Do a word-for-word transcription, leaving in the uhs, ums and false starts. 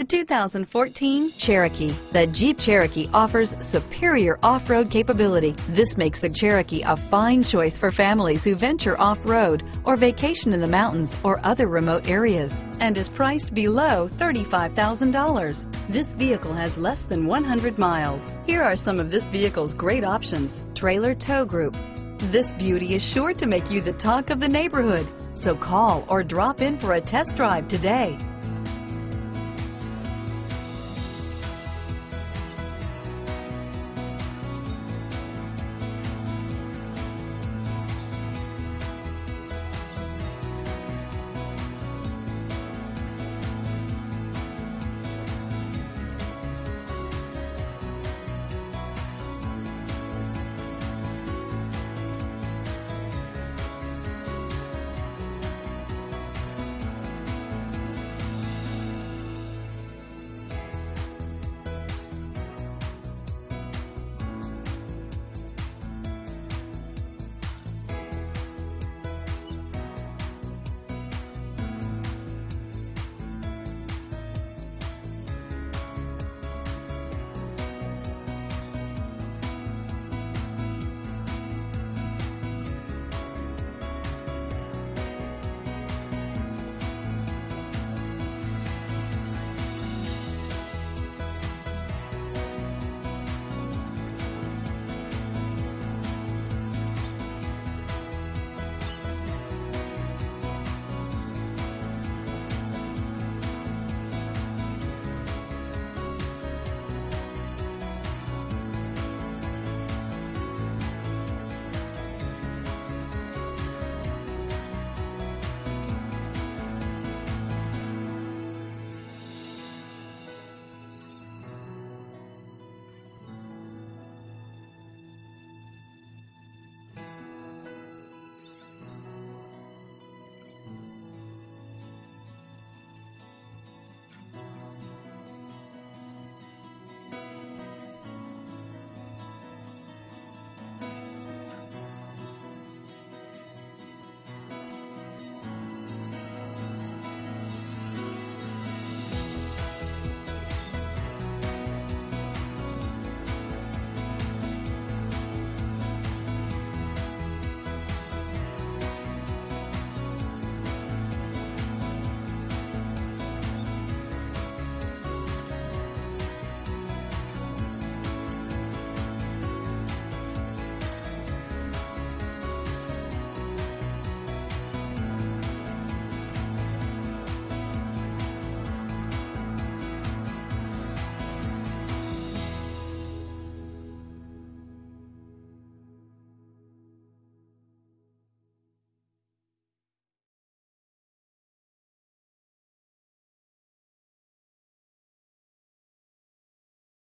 The two thousand fourteen Cherokee. The Jeep Cherokee offers superior off-road capability. This makes the Cherokee a fine choice for families who venture off-road or vacation in the mountains or other remote areas, and is priced below thirty-five thousand dollars. This vehicle has less than one hundred miles. Here are some of this vehicle's great options: trailer tow group. This beauty is sure to make you the talk of the neighborhood, so call or drop in for a test drive today.